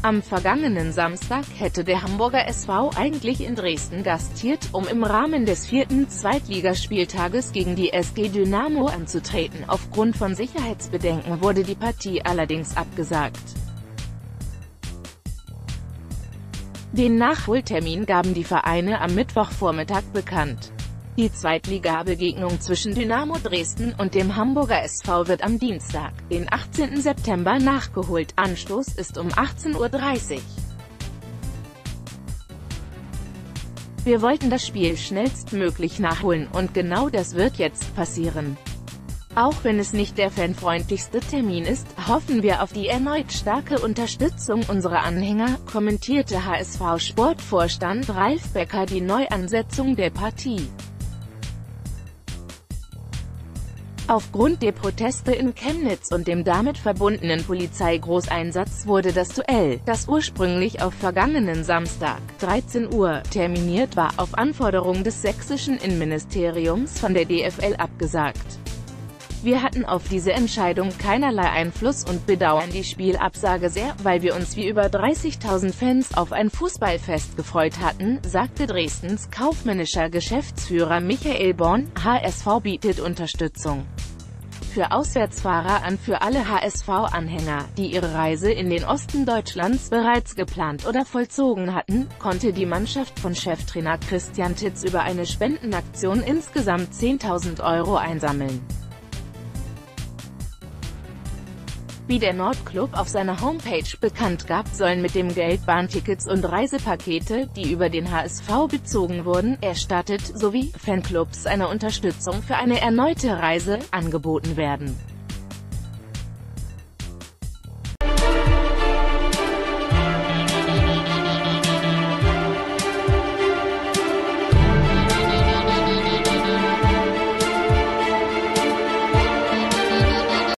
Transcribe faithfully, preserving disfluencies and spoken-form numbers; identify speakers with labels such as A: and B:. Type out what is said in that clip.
A: Am vergangenen Samstag hätte der Hamburger S V eigentlich in Dresden gastiert, um im Rahmen des vierten Zweitligaspieltages gegen die S G Dynamo anzutreten. Aufgrund von Sicherheitsbedenken wurde die Partie allerdings abgesagt. Den Nachholtermin gaben die Vereine am Mittwochvormittag bekannt. Die Zweitligabegegnung zwischen Dynamo Dresden und dem Hamburger S V wird am Dienstag, den achtzehnten September nachgeholt. Anstoß ist um achtzehn Uhr dreißig. Wir wollten das Spiel schnellstmöglich nachholen und genau das wird jetzt passieren. Auch wenn es nicht der fanfreundlichste Termin ist, hoffen wir auf die erneut starke Unterstützung unserer Anhänger, kommentierte H S V-Sportvorstand Ralf Becker die Neuansetzung der Partie. Aufgrund der Proteste in Chemnitz und dem damit verbundenen Polizeigroßeinsatz wurde das Duell, das ursprünglich auf vergangenen Samstag, dreizehn Uhr, terminiert war, auf Anforderung des sächsischen Innenministeriums von der D F L abgesagt. Wir hatten auf diese Entscheidung keinerlei Einfluss und bedauern die Spielabsage sehr, weil wir uns wie über dreißigtausend Fans auf ein Fußballfest gefreut hatten, sagte Dresdens kaufmännischer Geschäftsführer Michael Born. H S V bietet Unterstützung für Auswärtsfahrer an. Für alle H S V-Anhänger, die ihre Reise in den Osten Deutschlands bereits geplant oder vollzogen hatten, konnte die Mannschaft von Cheftrainer Christian Titz über eine Spendenaktion insgesamt zehntausend Euro einsammeln. Wie der Nordclub auf seiner Homepage bekannt gab, sollen mit dem Geld Bahntickets und Reisepakete, die über den H S V bezogen wurden, erstattet, sowie Fanclubs eine Unterstützung für eine erneute Reise angeboten werden.